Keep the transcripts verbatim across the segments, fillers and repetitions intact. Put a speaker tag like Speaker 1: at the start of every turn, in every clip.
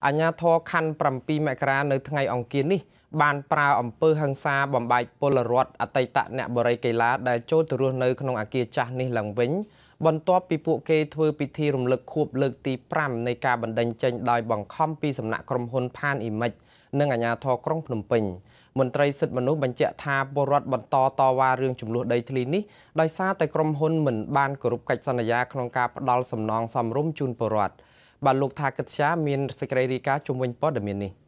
Speaker 1: អាញាធរខណ្ឌប្រាំពីរមករានៅថ្ងៃអង្គារនេះបានប្រើអំពើហិង្សាបំបាយពលរដ្ឋអតីតអ្នកបរិយាកីឡាដែលចូលទៅរស់នៅក្នុងអគារចាស់នេះឡើងវិញបន្ទាប់ពីពួកគេធ្វើពិធីរំលឹកខួបលើកទីប្រាំនៃការបណ្ដេញចេញដោយបង្ខំពីសំណាក់ក្រុមហ៊ុនផានអ៊ីមិចនិងអាញាធរក្រុងភ្នំពេញមន្ត្រីសិទ្ធិមនុស្សបញ្ជាក់ថាពលរដ្ឋបន្តតវ៉ារឿងចំនួនដីធ្លីនេះដោយសារតែក្រុមហ៊ុនមិនបានគោរពកិច្ចសន្យាក្នុងការផ្ដល់សំណងសមរម្យជូនពលរដ្ឋបាទលោកថាកិត្យាមានសេចក្តីរាយការណ៍ជុំវិញព័ត៌មាននេះ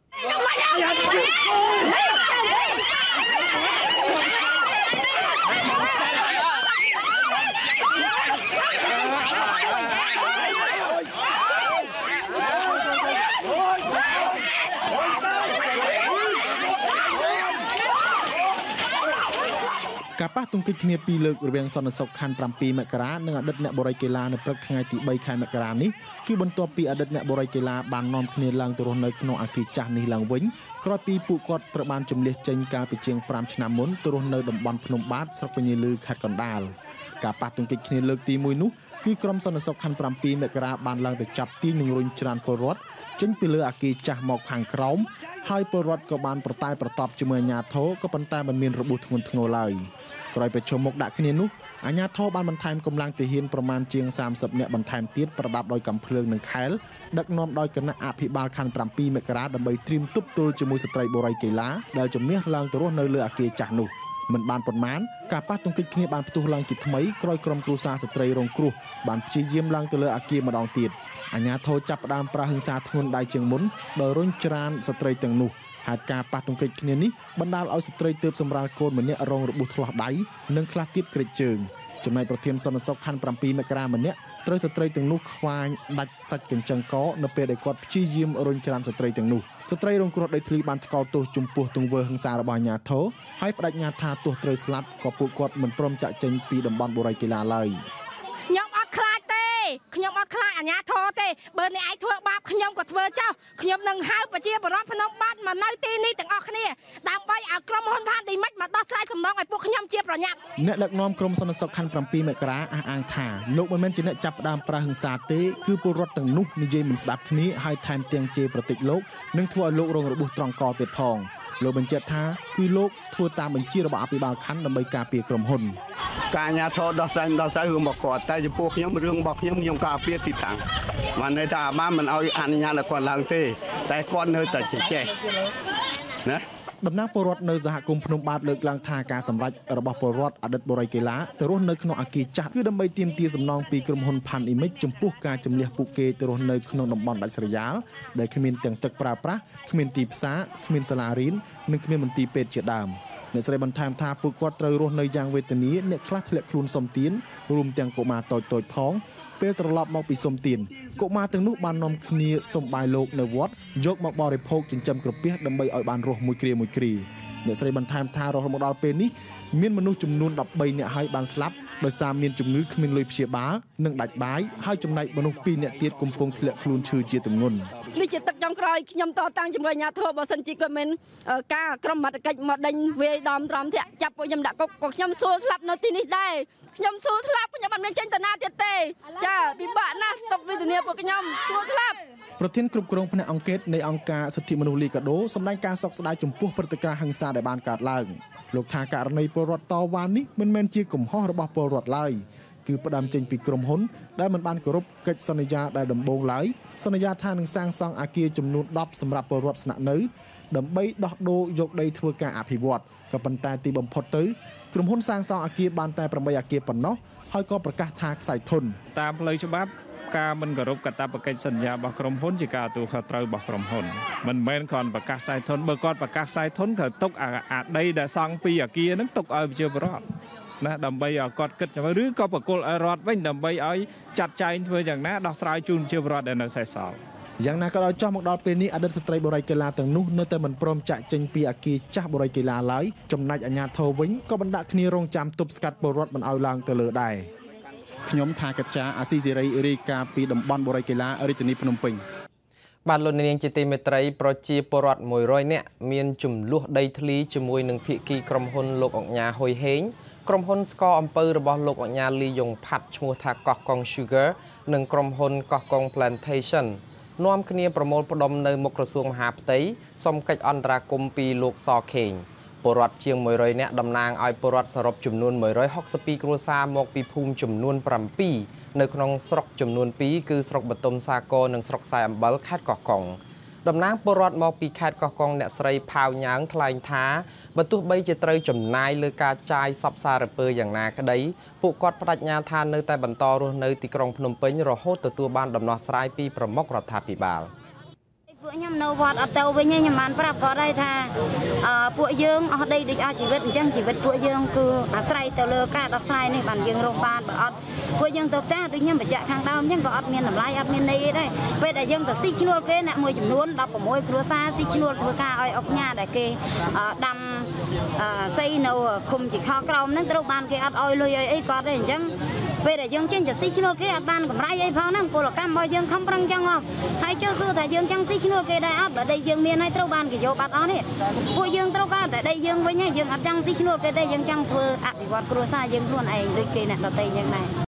Speaker 1: ការប៉ះទង្គិចគ្នាពីរលើករវាងសន្តិសុខខណ្ឌប្រាំពីរមករានិងអតីតអ្នកបរិយាកីឡានៅព្រឹកថ្ងៃទីបីខែមករានេះគឺបន្ទាប់ពីអតីតអ្នកបរិយាកីឡាបាននាំគ្នាឡើងទៅរស់នៅក្នុងអគារចាស់នេះឡើងវិញក្រោយពីពួកគាត់ត្រូវបានជម្លៀសចេញកាលពីជាងប្រាំឆ្នាំមុនទៅរស់នៅតំបន់ភ្នំបាទស្រុកពញាលឺខេត្តកណ្ដាលការប៉ះទង្គិចគ្នាលើកទីមួយនោះគឺក្រុមសន្តិសុខខណ្ឌប្រាំពីរមករាបានឡើងទៅចាប់ទាញនិងរុញច្រានពលរដ្ឋចេញពីលើអគារចាស់មកខាងក្រោមហើយពលរដ្ឋក៏បានប្រតែប្រតបជាមួយអាជ្ញាធរក៏ប៉ុន្តែមិនមានរបួសធ្ងន់ធ្ងរឡើយក្រោយប្រជុំមុខដាក់គ្នានោះអាជ្ញាធរបានបន្ថែមកម្លាំងទាហានប្រមាណជាងសាមសិបនាក់បន្ថែមទៀតប្រដាប់ដោយកាំភ្លើងនិងខែលដឹកនាំដោយគណៈអភិបាលខណ្ឌប្រាំពីរមករាដើម្បីត្រៀមទប់ទល់ជាមួយស្ត្រីបរិយាកីឡាដែលជំនះឡើងទៅរស់នៅលើអគារចាស់នោះមិនបានប៉ុន្មានការប៉ះទង្គិចគ្នាបានផ្ទុះឡើងជាថ្មីក្រោយក្រុមគ្រួសារស្ត្រីរងគ្រោះបានព្យាយាមឡើងទៅលើអគារម្ដងទៀតអាជ្ញាធរចាប់ផ្ដើមប្រើហិង្សាធ្ងន់ដៃជាងមុនដោយរុញច្រានស្ត្រីទាំងនោះហេតុការប៉ះទង្គិចគ្នានេះបណ្ដាលឲ្យស្ត្រីទើបសម្រាលកូនម្នាក់រងរបួសធ្លាស់ដៃនិងខ្លះទៀតក្រិចជើងចំណែកប្រធានសន្តិសុខខណ្ឌប្រាំពីរមករាម្នាក់ត្រូវស្ត្រីទាំងនោះខ្វាញដាច់សាច់កញ្ចឹងកនៅពេលដែលគាត់ព្យាយាមរុញច្រានស្ត្រីទាំងនោះស្ត្រីរងគ្រោះដីធ្លីបានថ្កោលទោសចំពោះទង្វើហិង្សារបស់អាជ្ញាធរហើយបដិញ្ញាថាទោះត្រូវស្លាប់ក៏ពួកគាត់មិនព្រមចាក់ចេញពីតំបន់បរិយាកីឡាឡើយ
Speaker 2: ខ្ញុំអត់ខ្លាចទេខ្ញុំអត់ខ្លាចអាជ្ញាធរទេបើអ្នកឯងធ្វើបាបខ្ញុំក៏ធ្វើចោលខ្ញុំនឹងហៅប្រជាពលរដ្ឋភ្នំបាទមកនៅទីនេះទាំងអស់គ្នាដើម្បីឲ្យក្រុមហ៊ុនផានឌីមិចមកដោះស្រាយសំណងឲ្យពួកខ្ញុំជាប្រញាប់
Speaker 1: អ្នកដឹកនាំក្រុមសន្តិសុខខណ្ឌប្រាំពីរមករាអះអាងថាលោកមិនមែនជាអ្នកចាប់ផ្ដើមប្រើហិង្សាទេគឺពលរដ្ឋទាំងនោះនិយាយមិនស្ដាប់គ្នាហើយថែមទាំងជេរប្រតិចលោកនិងធ្វើឲ្យលោករងរបួសត្រង់កទៀតផងលោកបញ្ជាក់ថាគឺលោកធ្វើតាមបញ្ជារបស់អភិបាលខណ្ឌដើម្បីការពារក្រុមហ៊ុន
Speaker 3: ការអាជ្ញាធរដោះស្រាយដោះស្រាយរឿងរបស់គាត់តែចំពោះខ្ញុំរឿងរបស់ខ្ញុំខ្ញុំការពារទីតាំងបានន័យថាអាបានមិនឲ្យអនុញ្ញាតឲ្យគាត់ឡើងទេតែគាត់នៅតែចេះណា
Speaker 1: តំណាងពលរដ្ឋនៅសហគមន៍ភ្នំបាទលើកឡើងថាការសម្រេចរបស់ពលរដ្ឋអតីតបរិយាកីឡាទៅរស់នៅក្នុងអគារចាស់គឺដើម្បីទាមទារសំណងពីក្រុមហ៊ុនផាន់អ៊ីមិចចំពោះការជំនះពួកគេទៅរស់នៅក្នុងតំបន់ដាច់ស្រយាលដែលគ្មានទាំងទឹកប្រើប្រាស់គ្មានទីផ្សារគ្មានសាលារៀននិងគ្មានមន្ទីរពេទ្យជាដើមអ្នកស្រីបន្ថែមថាពួកគាត់ត្រូវរស់នៅយ៉ាងវេទនាអ្នកខ្លះធ្លាក់ខ្លួនសុំទានរួមទាំងកុមារតូចៗផងពេលត្រឡប់មកពីសុំទានកុមារទាំងនោះបាននាំគ្នាសុំបាយលោកនៅវត្តយកមកបរិភោគចិញ្ចឹមក្រពះដើម្បីឲ្យបានរស់មួយគ្រាមួយគ្រាអ្នកស្រីបន្ថែមថារហូតមកដល់ពេលនេះមានមនុស្សចំនួនដប់បីនាក់ហើយបានស្លាប់ដោយសារមានជំងឺគ្មានលុយព្យាបាលនិងដាច់បាយហើយចំណែកមនុស្សពីរនាក់ទៀតកំពុងធ្លាក់ខ្លួនឈឺជាទម្ងន់
Speaker 2: នេះជាទឹកចុងក្រោយខ្ញុំតតាំងជាមួយអាជ្ញាធរបើសិនជាគាត់មានការក្រុមបាតកិច្ចមកដេញវាយដំត្រំធាក់ចាប់ពួកខ្ញុំដាក់គុកក៏ខ្ញុំសួរស្លាប់នៅទីនេះដែរខ្ញុំសួរស្លាប់ខ្ញុំអត់មានចេញតាណាទៀតទេចាពិបាកណាស់ទុកវេទនាពួកខ្ញុំសួរស្លាប់
Speaker 1: ប្រធានគ្រប់គ្រងផ្នែកអង្គការនៃអង្គការសិទ្ធិមនុស្សលីកាដូសម្ដែងការសោកស្ដាយចំពោះព្រឹត្តិការណ៍ហិង្សាដែលបានកើតឡើងលោកថាករណីពលរដ្ឋតវ៉ានេះមិនមែនជាកំហុសរបស់ពលរដ្ឋឡើយគឺផ្ដើមចេញពីក្រុមហ៊ុនដែលមិនបានគោរពកិច្ចសន្យាដែលដំបូងឡើយសន្យាថានឹងសាងសង់អគារចំនួនដប់សម្រាប់ពលរដ្ឋស្នាក់នៅដើម្បីដោះដូរយកដីធ្វើការអភិវឌ្ឍក៏ប៉ុន្តែទីបំផុតទៅក្រុមហ៊ុនសាងសង់អគារបានតែប្រាំបីអគារប៉ុណ្ណោះហើយក៏ប្រកាសថាខ្សែធន
Speaker 4: តាមផ្លូវច្បាប់ការមិនគោរពកាតព្វកិច្ចសន្យារបស់ក្រុមហ៊ុនជាការទទួលខុសត្រូវរបស់ក្រុមហ៊ុនមិនមែនគ្រាន់ប្រកាសខ្សែធនបើគាត់ប្រកាសខ្សែធនត្រូវទុកអាដីដែលសង់ពីអគារហ្នឹងទុកឲ្យប្រជាពលរដ្ឋណាដើម្បីឲ្យគាត់គិតឬក៏បកគលឲ្យរដ្ឋវិញដើម្បីឲ្យចាត់ចែងធ្វើយ៉ាងណាដោះស្រាយជូនប្រជាពលរដ្ឋដែលនៅសេសសល់
Speaker 1: យ៉ាងណាក៏ដោយចោះមកដល់ពេលនេះអតីតស្ត្រីបរិយាកីឡាទាំងនោះនៅតែមិនព្រមចាក់ចេញពីអគារចាស់បរិយាកីឡាឡើយចំណែកអាជ្ញាធរវិញក៏បានដាក់គ្នារងចាំទប់ស្កាត់ពលរដ្ឋមិនឲ្យឡើងទៅលើដែរខ្ញុំថាកិត្យាអាស៊ីសេរីរាយការណ៍ពីតំបន់បរិយាកីឡារាជធានីភ្នំពេញបាទលោកនាងជាទីមេត្រីប្រជាពលរដ្ឋមួយរយនាក់មានចំនួនដីធ្លីជាមួយនឹងភាគីក្រុមហ៊ុនលោកអង្ញាហ៊ុយហេងក្រុមហ៊ុនស្កអំពៅរបស់លោកអង្ញាលីយ៉ុងផាត់ឈ្មោះថាកោះកុង Sugar និងក្រុមហ៊ុនកោះកុង Plantation
Speaker 5: នាំគ្នាប្រមូលផ្ដុំនៅមុខក្រសួងមហាផ្ទៃសុំកិច្ចអន្តរាគមន៍ពីលោកសខេងពលរដ្ឋជាងមួយរយនាក់តំណាងឲ្យពលរដ្ឋសរុបចំនួនមួយរយហុកសិបពីរគ្រួសារមកពីភូមិចំនួនប្រាំពីរនៅក្នុងស្រុកចំនួនពីរគឺស្រុកបតុមសាគរនិងស្រុកខ្សែអំបិលខេត្តកោះកុងតំណាងពលរដ្ឋមកពីខេត្តកោះកុងអ្នកស្រីផាវញ៉ាងថ្លែងថាបើទោះបីជាត្រូវចំណាយលើការចាយសពសារពើយ៉ាងណាក្តីពួកគាត់បដិញ្ញាថានៅតែបន្តរស់នៅទីក្រុងភ្នំពេញរហូតទទួលបានដំណោះស្រាយពីប្រមុខរដ្ឋាភិបាលពួកខ្ញុំនៅវត្តអត់ទៅវិញខ្ញុំបានប្រាប់គាត់ហើយថាពួកយើងអស់ដីដូចអស់ជីវិតអញ្ចឹងជីវិតពួកយើងគឺអាស្រ័យទៅលើការដោះស្រាយនេះបានយើងរស់បានបើអត់ពួកយើងទៅផ្ទះដូចខ្ញុំបញ្ជាក់ខាងដើមអញ្ចឹងក៏អត់មានតម្លៃអត់មានន័យអីដែរពេលដែលយើងទៅស៊ីឈ្នួលគេអ្នកមួយចំនួនដប់ប្រាំមួយគ្រួសារស៊ីឈ្នួលធ្វើការឲ្យអុកញ៉ាដែលគេដាំសីនៅឃុំជីខោក្រោមហ្នឹងត្រូវបានគេអត់ឲ្យលុយអីគាត់ទេអញ្ចឹងពេលដែលយើងចេញទៅស៊ីឈ្នួលគេអត់បានកម្រៃអីផងហ្នឹងពលកម្មរបស់យើងខំប្រឹងចឹងហ៎ហើយចុះសួរថាយើងចង់ស៊ីឈ្នួលគេដែរអត់បើដីយើងមានហើយត្រូវបានគេយកបាត់អស់នេះពួកយើងត្រូវការតែដីយើងវិញហើយយើងអត់ចង់ស៊ីឈ្នួលគេទេយើងចង់ធ្វើអភិវឌ្ឍគ្រួសារយើងខ្លួនឯងដូចគេអ្នកដទៃចឹងដែរ